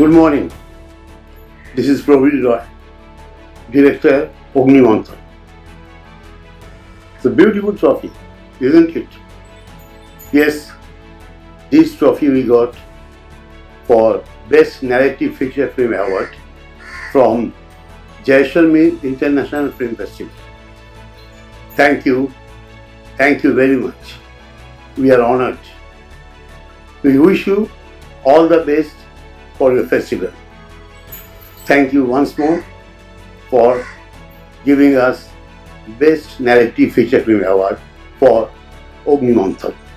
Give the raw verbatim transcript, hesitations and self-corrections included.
Good morning. This is Prabir, Director, AGNIMANTHAN. It's a beautiful trophy, isn't it? Yes, this trophy we got for Best Narrative Feature Film Award from Jaisalmer International Film Festival. Thank you. Thank you very much. We are honored. We wish you all the best for your festival. Thank you once more for giving us Best Narrative Feature Film Award for AGNIMANTHAN.